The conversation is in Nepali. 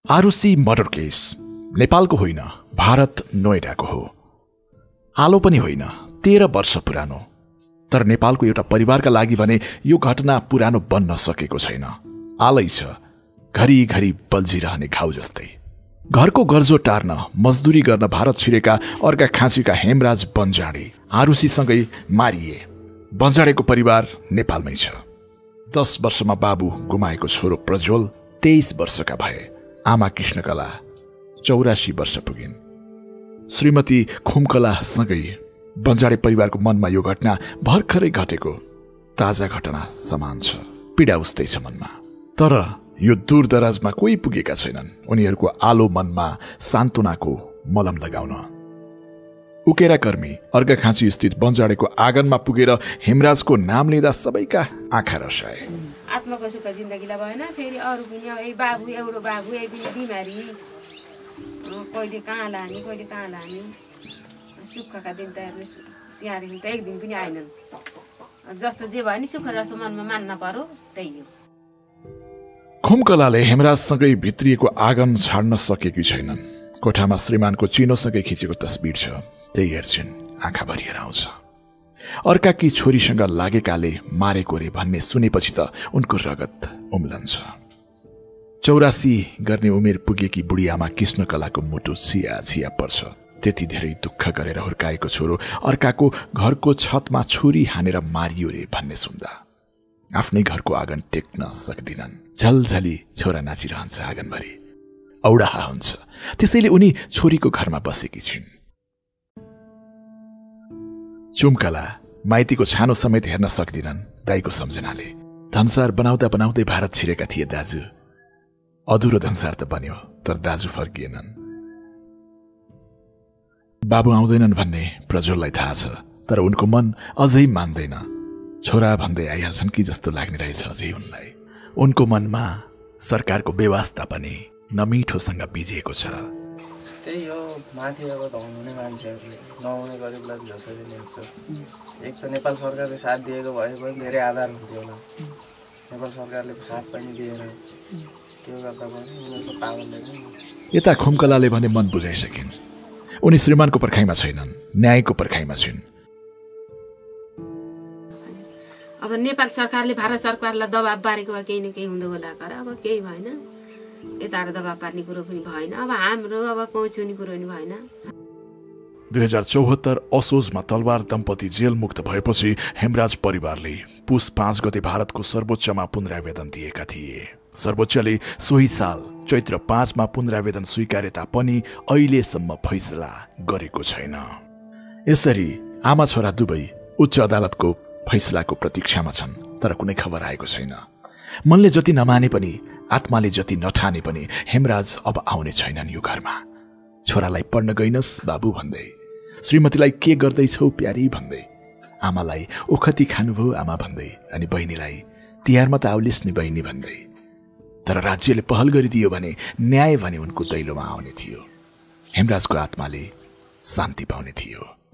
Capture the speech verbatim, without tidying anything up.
आरुषी मर्डर केस नेपालको होइन, भारत नोइडाको हो। आलो पनि होइन, तेह्र वर्ष पुरानो। तर नेपालको एउटा परिवारका लागि भने यो घटना पुरानो बन्न सकेको छैन। आलै छ, घरिघरि बल्झिरहने घाउ जस्तै। घरको गर्जो टार्न मजदुरी गर्न भारत छिरेका अर्का खाँचीका हेमराज बन्जाडे आरुषीसँगै मारिए। बन्जाडेको परिवार नेपालमै छ। दस वर्षमा बाबु गुमाएको छोरो प्रज्वल तेइस वर्षका भए। आमा कृष्णकला चौरासी वर्ष पुगिन्। श्रीमती खुमकलासँगै बन्जाडे परिवारको मनमा यो घटना भर्खरै घटेको ताजा घटना समान छ। पीडा उस्तै छ मनमा। तर यो दूरदराजमा कोही पुगेका छैनन् उनीहरूको आलो मनमा सान्त्वनाको मलम लगाउन। उकेरा कर्मी अर्घाखाँची स्थित बन्जाडेको आँगनमा पुगेर हेमराजको नाम लिँदा सबैका आँखा रसाए। आत्माको सुख जिन्दगीलाई भएन, फेरि अरू पनि ए बाबु एउटा बाबु ए पनि बिमारी, कहिले कहाँ लाने कहिले कहाँ लाने। सुखका दिन त हेर्नुहोस् त्यहाँदेखि त एक दिन पनि आएनन्। जस्तो जे भयो नि सुख जस्तो मनमा मान्न पर्यो त्यही हो। खुमकलाले हेमराजसँगै भित्रिएको आँगन छाड्न सकेकी छैनन्। कोठामा श्रीमानको चिनोसँगै खिचेको तस्बिर छ, त्यही हेर्छिन् आँखा भरिएर आउँछ। अर्काकी छोरीसँग लागेकाले मारेको रे भन्ने सुनेपछि त उनको रगत उम्लन्छ। चौरासी गर्ने उमेर पुगेकी बुढी आमा कृष्णकलाको मुटु छिया छिया पर्छ। त्यति धेरै दुःख गरेर हुर्काएको छोरो अर्काको घरको छतमा छुरी हानेर मारियो रे भन्ने सुन्दा आफ्नै घरको आँगन टेक्न सक्दिनन्। झलझली छोरा नाचिरहन्छ आँगनभरि, औडाहा हुन्छ। त्यसैले उनी छोरीको घरमा बसेकी छिन्। चुमकला माइतीको छानो समेत हेर्न सक्दिनन् दाइको सम्झनाले। धनसार बनाउँदा बनाउँदै भारत छिरेका थिए दाजु। अधुरो धनसार त बन्यो, तर दाजु फर्किएनन्। बाबु आउँदैनन् भन्ने प्रज्वललाई थाहा छ, तर उनको मन अझै मान्दैन। छोरा भन्दै आइहाल्छन् कि जस्तो लाग्ने रहेछ अझै उनलाई। उनको मनमा सरकारको व्यवस्था पनि नमिठोसँग बिजेको छ। त्यही हो, माथि अब धुने मान्छेहरूले नहुने गरिबलाई जसरी ल्याउँछ। एक त नेपाल सरकारले साथ दिएको भए पनि धेरै आधार हुन्थ्यो होला। नेपाल सरकारले साथ पनि दिएन, त्यो गर्दा पनि उनीहरूको पावरले पनि। यता खुमकलाले भने मन बुझाइसकिन्। उनी श्रीमानको पर्खाइमा छैनन्, न्यायको पर्खाइमा छिन्। अब नेपाल सरकारले भारत सरकारलाई दबाब पारेको भए केही न केही हुँदो होला, तर अब केही भएन। यताबाट दबाब पार्ने कुरो पनि भएन। अब हाम्रो अब पहुँच हुने कुरो पनि भएन। दुई हजार चौहत्तर असोजमा तलवार दम्पति जेल मुक्त भएपछि हेमराज परिवारले पुस पाँच गते भारतको सर्वोच्चमा पुनरावेदन दिएका थिए। सर्वोच्चले सोही साल चैत्र पाँचमा पुनरावेदन स्वीकारे तापनि अहिलेसम्म फैसला गरेको छैन। यसरी आमा छोरा दुवै उच्च अदालतको फैसलाको प्रतीक्षामा छन्, तर कुनै खबर आएको छैन। मनले जति नमाने पनि आत्माले जति नठाने पनि हेमराज अब आउने छैनन् यो घरमा। छोरालाई पढ्न गइनस् बाबु भन्दै, श्रीमतीलाई के गर्दैछौ प्यारी भन्दै, आमालाई ओखती खानुभयो आमा भन्दै, अनि बहिनीलाई तिहारमा त आउलिस् नि बहिनी भन्दै। तर राज्यले पहल गरिदियो भने न्याय भने उनको दैलोमा आउने थियो। हेमराजको आत्माले शान्ति पाउने थियो।